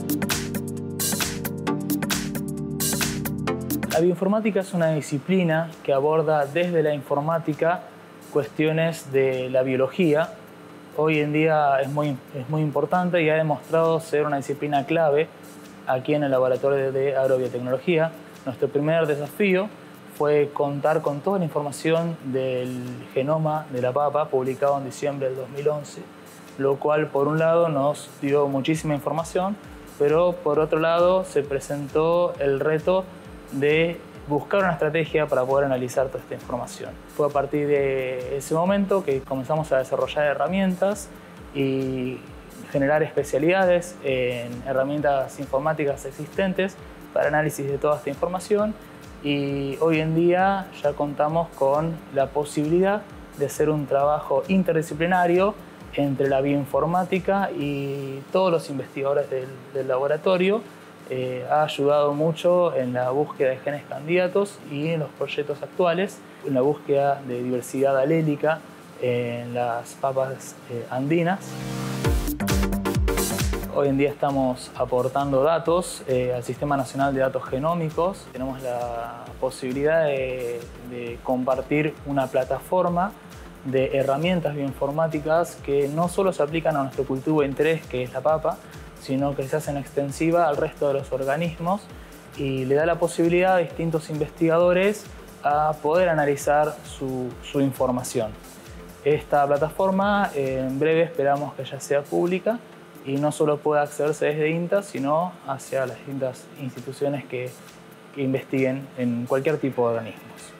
La bioinformática es una disciplina que aborda desde la informática cuestiones de la biología. Hoy en día es muy importante y ha demostrado ser una disciplina clave aquí en el Laboratorio de Agrobiotecnología. Nuestro primer desafío fue contar con toda la información del genoma de la papa publicado en diciembre del 2011, lo cual por un lado nos dio muchísima información, pero por otro lado se presentó el reto de buscar una estrategia para poder analizar toda esta información. Fue a partir de ese momento que comenzamos a desarrollar herramientas y generar especialidades en herramientas informáticas existentes para análisis de toda esta información, y hoy en día ya contamos con la posibilidad de hacer un trabajo interdisciplinario entre la bioinformática y todos los investigadores del laboratorio. Ha ayudado mucho en la búsqueda de genes candidatos y en los proyectos actuales, en la búsqueda de diversidad alélica en las papas andinas. Hoy en día estamos aportando datos al Sistema Nacional de Datos Genómicos. Tenemos la posibilidad de compartir una plataforma de herramientas bioinformáticas que no solo se aplican a nuestro cultivo de interés, que es la papa, sino que se hacen extensiva al resto de los organismos y le da la posibilidad a distintos investigadores a poder analizar su información. Esta plataforma en breve esperamos que ya sea pública y no solo pueda accederse desde INTA, sino hacia las distintas instituciones que investiguen en cualquier tipo de organismos.